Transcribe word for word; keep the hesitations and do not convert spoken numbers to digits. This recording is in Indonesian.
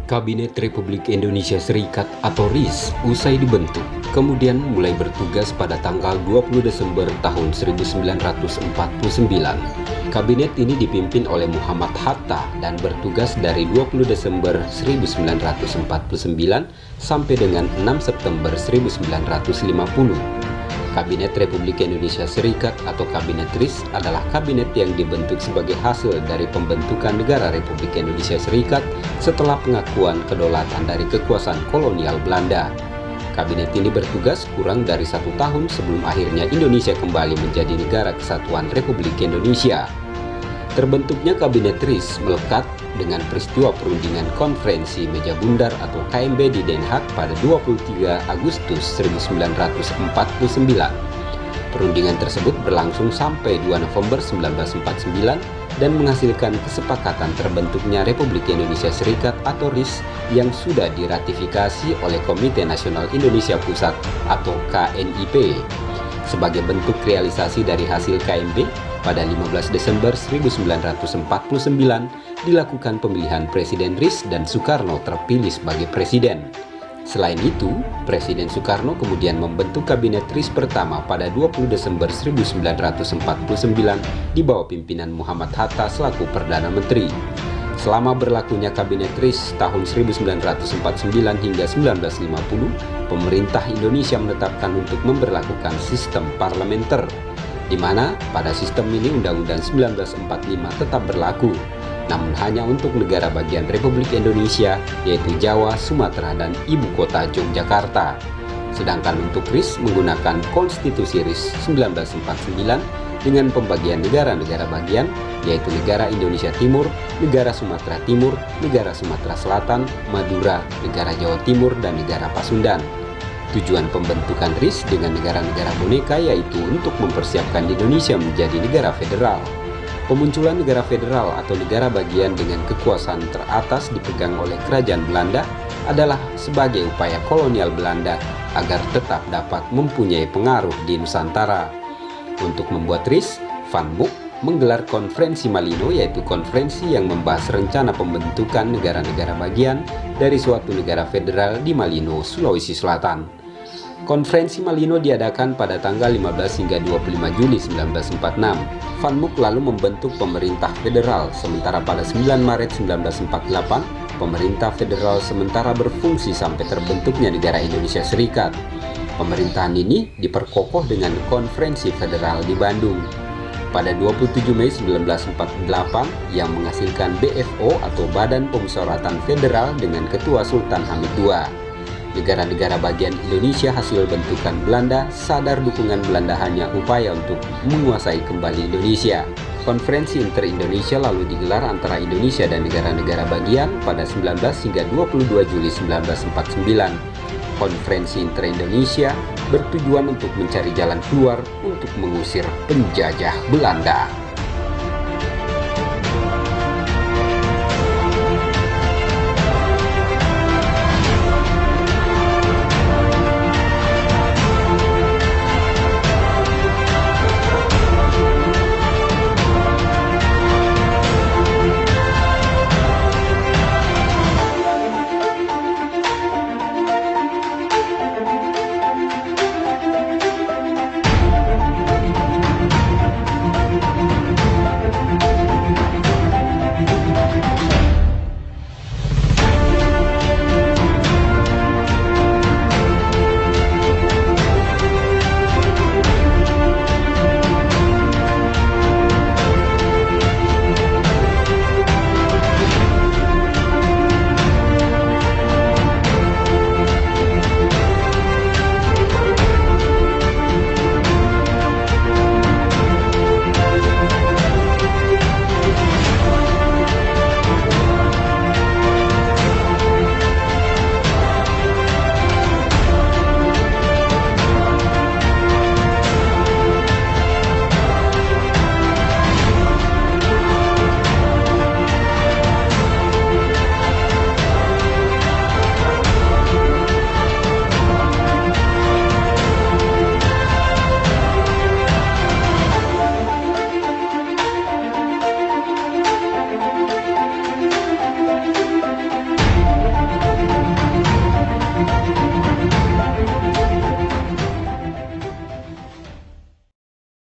Kabinet Republik Indonesia Serikat atau R I S usai dibentuk, kemudian mulai bertugas pada tanggal dua puluh Desember tahun seribu sembilan ratus empat puluh sembilan. Kabinet ini dipimpin oleh Muhammad Hatta dan bertugas dari dua puluh Desember seribu sembilan ratus empat puluh sembilan sampai dengan enam September seribu sembilan ratus lima puluh. Kabinet Republik Indonesia Serikat atau Kabinet R I S adalah kabinet yang dibentuk sebagai hasil dari pembentukan negara Republik Indonesia Serikat setelah pengakuan kedaulatan dari kekuasaan kolonial Belanda. Kabinet ini bertugas kurang dari satu tahun sebelum akhirnya Indonesia kembali menjadi negara kesatuan Republik Indonesia. Terbentuknya Kabinet R I S melekat dengan peristiwa perundingan Konferensi Meja Bundar atau K M B di Den Haag pada dua puluh tiga Agustus seribu sembilan ratus empat puluh sembilan. Perundingan tersebut berlangsung sampai dua November seribu sembilan ratus empat puluh sembilan dan menghasilkan kesepakatan terbentuknya Republik Indonesia Serikat atau R I S yang sudah diratifikasi oleh Komite Nasional Indonesia Pusat atau K N I P. Sebagai bentuk realisasi dari hasil K M B, pada lima belas Desember seribu sembilan ratus empat puluh sembilan dilakukan pemilihan Presiden R I S dan Soekarno terpilih sebagai Presiden. Selain itu, Presiden Soekarno kemudian membentuk Kabinet R I S pertama pada dua puluh Desember seribu sembilan ratus empat puluh sembilan di bawah pimpinan Muhammad Hatta selaku Perdana Menteri. Selama berlakunya Kabinet R I S tahun seribu sembilan ratus empat puluh sembilan hingga seribu sembilan ratus lima puluh, pemerintah Indonesia menetapkan untuk memberlakukan sistem parlementer, di mana pada sistem ini Undang-Undang seribu sembilan ratus empat puluh lima tetap berlaku, namun hanya untuk negara bagian Republik Indonesia, yaitu Jawa, Sumatera, dan Ibu Kota Yogyakarta. Sedangkan untuk R I S menggunakan Konstitusi R I S seribu sembilan ratus empat puluh sembilan dengan pembagian negara-negara bagian, yaitu negara Indonesia Timur, negara Sumatera Timur, negara Sumatera Selatan, Madura, negara Jawa Timur, dan negara Pasundan. Tujuan pembentukan R I S dengan negara-negara boneka yaitu untuk mempersiapkan Indonesia menjadi negara federal. Pemunculan negara federal atau negara bagian dengan kekuasaan teratas dipegang oleh kerajaan Belanda adalah sebagai upaya kolonial Belanda agar tetap dapat mempunyai pengaruh di Nusantara. Untuk membuat R I S, Van Mook menggelar Konferensi Malino, yaitu konferensi yang membahas rencana pembentukan negara-negara bagian dari suatu negara federal di Malino, Sulawesi Selatan. Konferensi Malino diadakan pada tanggal lima belas hingga dua puluh lima Juli seribu sembilan ratus empat puluh enam. Van Mook lalu membentuk pemerintah federal, sementara pada sembilan Maret seribu sembilan ratus empat puluh delapan, pemerintah federal sementara berfungsi sampai terbentuknya negara Indonesia Serikat. Pemerintahan ini diperkokoh dengan Konferensi Federal di Bandung. Pada dua puluh tujuh Mei seribu sembilan ratus empat puluh delapan yang menghasilkan B F O atau Badan Pemusyawaratan Federal dengan Ketua Sultan Hamid kedua. Negara-negara bagian Indonesia hasil bentukan Belanda sadar dukungan Belanda hanya upaya untuk menguasai kembali Indonesia. Konferensi Inter-Indonesia lalu digelar antara Indonesia dan negara-negara bagian pada sembilan belas hingga dua puluh dua Juli seribu sembilan ratus empat puluh sembilan. Konferensi Inter-Indonesia bertujuan untuk mencari jalan keluar untuk mengusir penjajah Belanda.